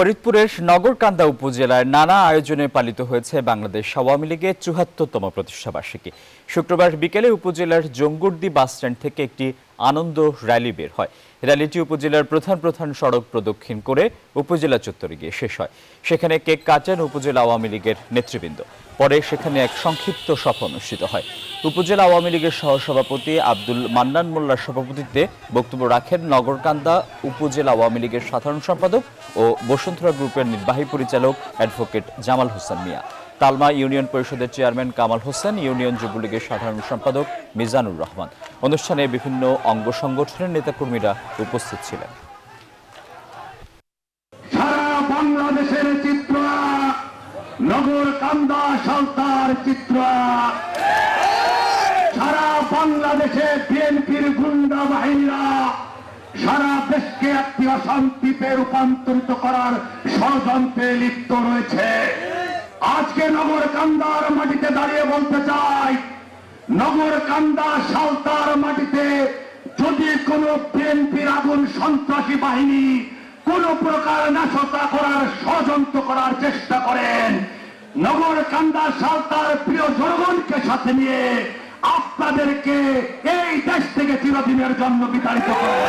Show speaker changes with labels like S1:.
S1: ফরিদপুরের নগরকান্দা উপজেলায় নানা আয়োজনে পালিত হয়েছে বাংলাদেশ আওয়ামী লীগের ৭৪তম প্রতিষ্ঠাবার্ষিকী। শুক্রবার বিকেলে উপজেলার জঙ্গুরদি বাসস্ট্যান্ড থেকে একটি আনন্দ র্যালি বের হয়। র্যালিটি উপজেলার প্রধান সড়ক প্রদক্ষিণ করে উপজেলা চত্বরে গিয়ে শেষ হয়। সেখানে কেক কাটেন উপজেলা আওয়ামী লীগের নেতৃবৃন্দ। পরে সেখানে এক সংক্ষিপ্ত সভা অনুষ্ঠিত হয়। উপজেলা আওয়ামী লীগের সহসভাপতি আব্দুল মান্নান মোল্লার সভাপতিত্বে বক্তব্য রাখেন নগরকান্দা উপজেলা আওয়ামী লীগের সাধারণ সম্পাদক ও বসুন্ধরা গ্রুপের নির্বাহী পরিচালক অ্যাডভোকেট জামাল হোসেন মিয়া। তালমা ইউনিয়ন পরিষদের চেয়ারম্যান কামাল হোসেন, ইউনিয়ন যুবলীগের সাধারণ সম্পাদক মিজানুর রহমান। অনুষ্ঠানে বিভিন্ন অঙ্গ সংগঠনের নেতাকর্মীরা উপস্থিত ছিলেন।
S2: সারা বাংলাদেশের চিত্র, নগরকান্দা সালতার চিত্র, সারা বাংলাদেশে বিএনপির গুন্ডা বাহিনীরা সারা দেশকে একটি অশান্তিতে রূপান্তরিত করার ষড়যন্ত্রে লিপ্ত রয়েছে। আজকে নগরকান্দার মাটিতে দাঁড়িয়ে বলতে চাই, নগরকান্দা সালতার মাটিতে যদি কোনো বিএনপির আগুন সন্ত্রাসী বাহিনী কোন প্রকার নাশকতা করার ষড়যন্ত্র করার চেষ্টা করেন, নগরকান্দা সালতার প্রিয় জনগণকে সাথে নিয়ে আপনাদেরকে এই দেশ থেকে চিরদিনের জন্য বিতাড়িত করেন।